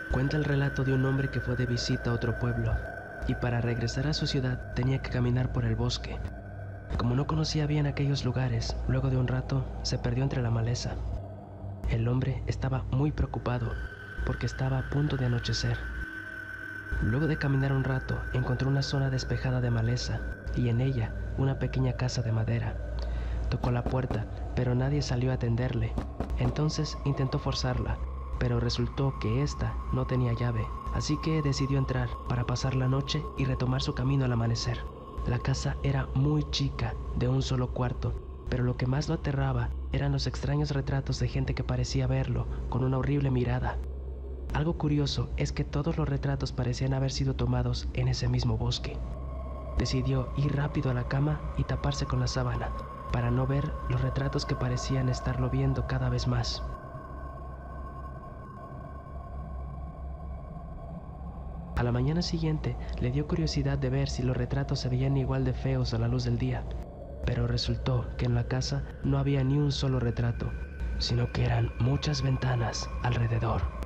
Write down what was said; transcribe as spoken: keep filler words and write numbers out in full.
Cuenta el relato de un hombre que fue de visita a otro pueblo y para regresar a su ciudad tenía que caminar por el bosque. Como no conocía bien aquellos lugares, luego de un rato se perdió entre la maleza. El hombre estaba muy preocupado porque estaba a punto de anochecer. Luego de caminar un rato, encontró una zona despejada de maleza y en ella una pequeña casa de madera. Tocó la puerta, pero nadie salió a atenderle. Entonces intentó forzarla, pero resultó que ésta no tenía llave, así que decidió entrar para pasar la noche y retomar su camino al amanecer. La casa era muy chica, de un solo cuarto, pero lo que más lo aterraba eran los extraños retratos de gente que parecía verlo con una horrible mirada. Algo curioso es que todos los retratos parecían haber sido tomados en ese mismo bosque. Decidió ir rápido a la cama y taparse con la sábana, para no ver los retratos que parecían estarlo viendo cada vez más. A la mañana siguiente le dio curiosidad de ver si los retratos se veían igual de feos a la luz del día, pero resultó que en la casa no había ni un solo retrato, sino que eran muchas ventanas alrededor.